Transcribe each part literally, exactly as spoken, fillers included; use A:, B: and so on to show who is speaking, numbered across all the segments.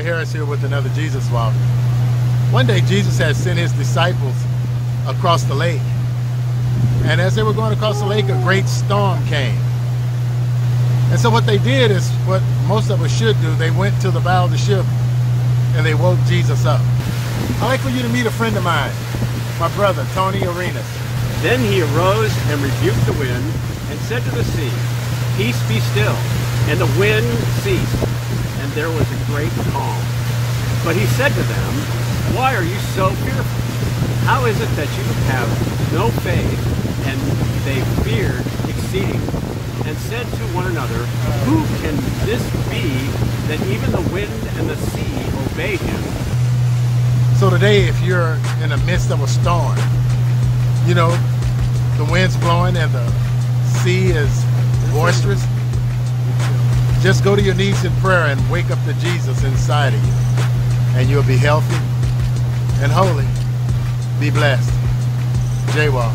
A: Troy Harris here with another Jesus Walk. One day Jesus had sent his disciples across the lake. And as they were going across the lake, a great storm came. And so what they did is what most of us should do. They went to the bow of the ship and they woke Jesus up. I'd like for you to meet a friend of mine, my brother, Tony Arenas.
B: Then he arose and rebuked the wind and said to the sea, "Peace, be still." And the wind ceased, and there was a great calm. But he said to them, "Why are you so fearful? How is it that you have no faith?" And they feared exceedingly, and said to one another, "Who can this be, that even the wind and the sea obey him?"
A: So today, if you're in the midst of a storm, you know, the wind's blowing and the sea is boisterous, just go to your knees in prayer and wake up the Jesus inside of you, and you'll be healthy and holy. Be blessed. J-Walk.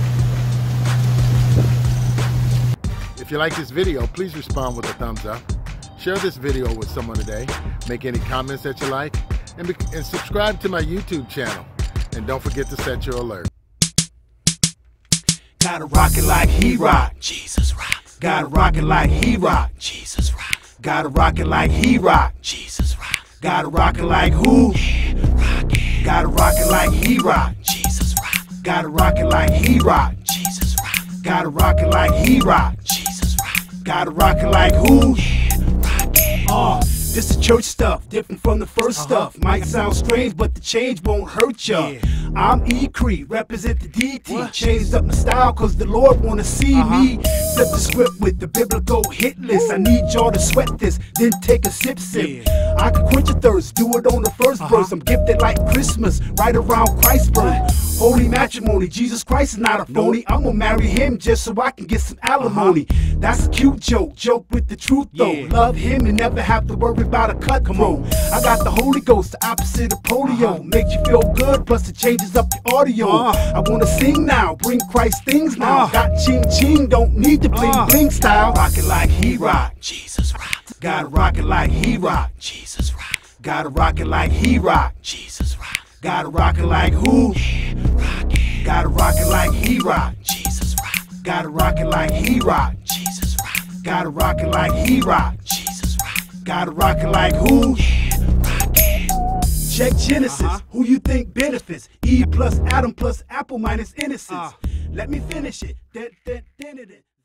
A: If you like this video, please respond with a thumbs up. Share this video with someone today. Make any comments that you like, and, be and subscribe to my YouTube channel. And don't forget to set your alert.
C: Gotta rock it like he rock.
D: Jesus rocks.
C: Gotta rock it like he rock.
D: Jesus rocks.
C: Gotta rock it like he rock.
D: Jesus rocks.
C: Gotta rock it like who?
D: Yeah, rock it.
C: Gotta rock it like he rock.
D: Jesus rocks.
C: Gotta rock it like he rock.
D: Jesus rocks.
C: Gotta rock it like he rock.
D: Jesus rocks.
C: Gotta rock it like who?
D: Yeah, rock it.
C: Uh, this is church stuff, different from the first
A: Uh-huh.
C: stuff. Might sound strange, but the change won't hurt ya.
A: Yeah.
C: I'm E. Cree, represent the D T.
A: What?
C: Changed up my style, cause the Lord wanna see
A: Uh-huh.
C: me. Flip the script with the biblical hit list. I need y'all to sweat this, then take a sip sip.
A: Yeah.
C: I can quench your thirst, do it on the first
A: Uh-huh.
C: verse. I'm gifted like Christmas, right around Christ's birth. Holy matrimony, Jesus Christ is not a phony. I'm gonna marry him just so I can get some alimony. That's a cute joke, joke with the truth though.
A: Yeah.
C: Love him and never have to worry about a cutthroat. I got the Holy Ghost, the opposite of polio.
A: Uh-huh.
C: Makes you feel good, plus it changes up your audio.
A: Uh.
C: I wanna sing now, bring Christ things now.
A: Uh.
C: Got ching ching, don't need the bling
A: Uh.
C: bling style. Rock it like he rock.
D: Jesus rocks.
C: Gotta rock it like he rock.
D: Jesus rocks.
C: Gotta rock it like he rock.
D: Jesus rocks.
C: Gotta rock it like who?
D: Yeah, rock it.
C: Gotta rock it like he rock.
D: Jesus rocks.
C: Gotta rock it like he rock.
D: Jesus rocks.
C: Gotta rock it like he rock.
D: Jesus rocks.
C: Gotta rock it like who?
D: Yeah, rock it.
C: Check Genesis.
A: Uh-huh.
C: Who you think benefits? Eve plus Adam plus Apple minus innocence.
A: Uh.
C: Let me finish it. Dun, dun, dun, dun, dun.